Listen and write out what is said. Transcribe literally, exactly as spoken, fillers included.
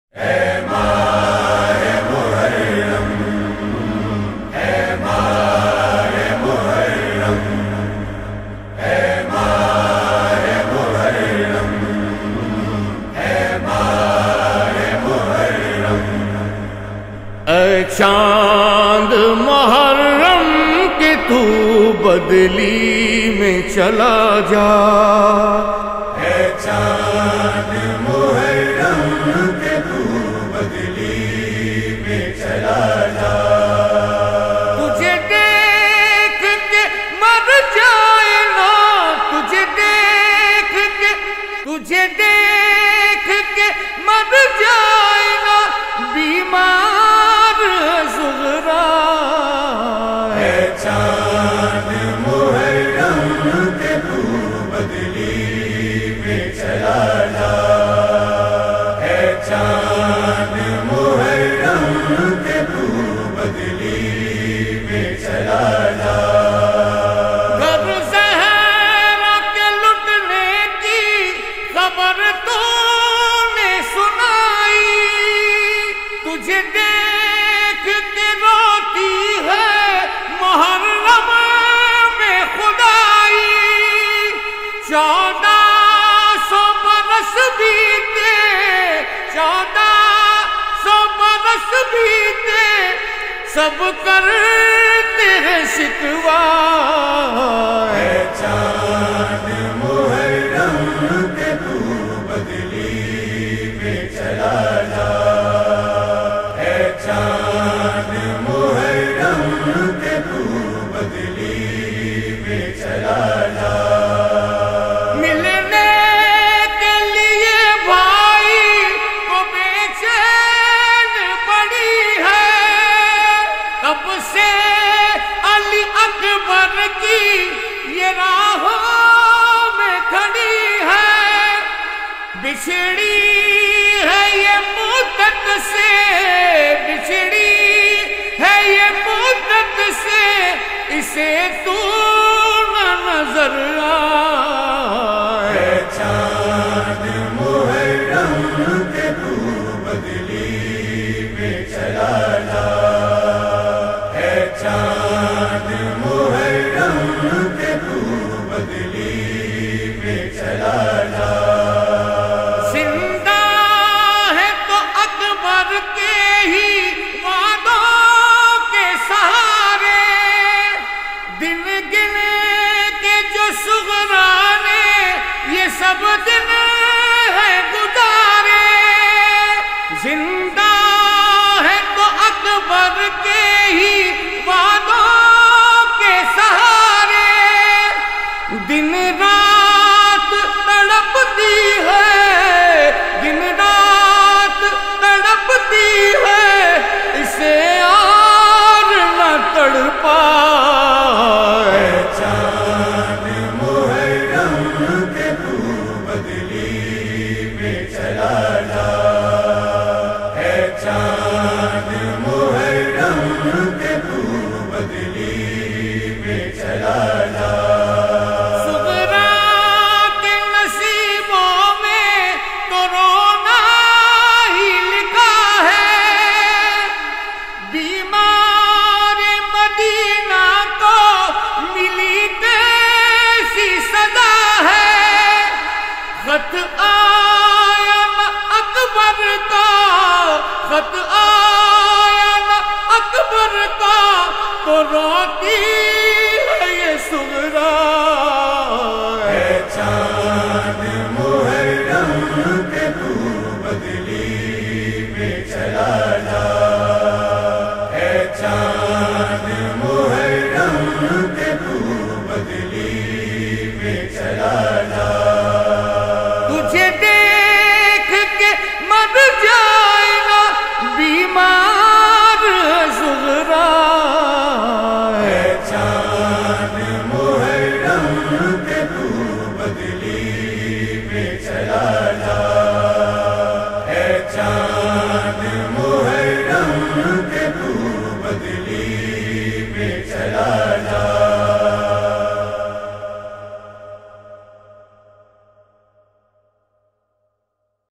اے چاند محرم کہ تو بدلی میں چلا جا، اے چاند محرم کہ تو بدلی میں چلا جا، تجھے دیکھ کے مر جائے نا، تجھے دیکھ کے تجھے دیکھ کے مر جائے نا بیمار زغرا۔ اے چاند محرم کہ تو بدلی میں چلا جا، اے چاند محرم کہ تو بدلی میں چلا جا، گھر زہرا کے لٹنے کی خبر تو نے سنائی، تجھے دیکھ کے روتی ہے محرم میں خدائی، چودہ سو برس بیتے، چودہ سو برس بیتے، سب کرتے ہیں شکوہ۔ اے چاند محرم کہ تو بدلی میں چلا جا، اے چاند محرم کہ تو بدلی میں چلا جا، ملنے کے لیے بھائی کو بے چین پڑی ہے، کب سے علی اکبر کی یہ راہوں میں کھڑی ہے، بچھڑی ہے یہ مدت سے، بچھڑی ہے یہ مدت سے، اسے تو نہ نظر آئے۔ اے چاند محرم کہ تو بدلی میں چلا جا، اے چاند محرم کہ تو بدلی میں چلا جا، زندہ ہے تو اکبر کے ہی وعدوں کے سہارے، دن گن کے جو صغرا نے یہ سب دن ہے گزارے، زندہ ہے تو اکبر کے ہی وعدوں کے سہارے، دن رات تڑپتی ہے، دن رات تڑپتی ہے، اسے اور نہ تڑپا۔ اے چاند محرم کہ تو بدلی میں چلا جا، اے چاند محرم کہ تو بدلی میں چلا جا، صغرا کے نصیبوں میں تو رونا ہی لکھا ہے، بیمار مدینہ کو ملی کیسی سزا ہے، خط آیا نہ اکبر کا، خط آیا نہ اکبر کا، تو روتی ہے یہ صغرا۔ اے چاند محرم کہ تو بدلی